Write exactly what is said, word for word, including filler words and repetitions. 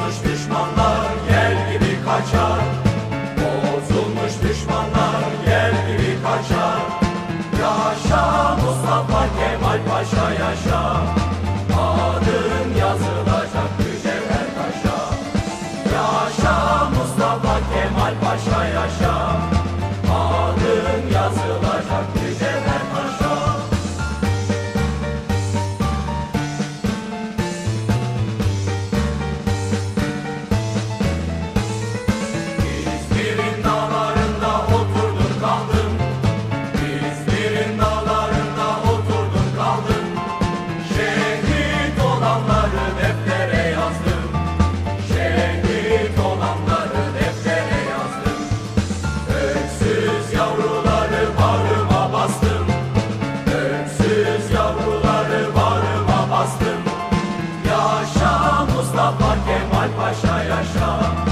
Bozulmuş düşmanlar gel gibi kaçar. Bozulmuş düşmanlar gel gibi kaçar. Yaşa Mustafa Kemal Paşa yaşa. Adın yazılacak mücevher taşa. Yaşa Mustafa Kemal Paşa yaşa. Adın yazılacak mücevher taşa. İzmir'in dağlarında oturdum kaldım. İzmir'in dağlarında oturdum kaldım. Şehit olanları deftere yazdım. Şehit olanları deftere yazdım. Öksüz yavruları bağrıma bastım. Öksüz yavruları bağrıma bastım. Yaşa Mustafa Kemal Paşa yaşa.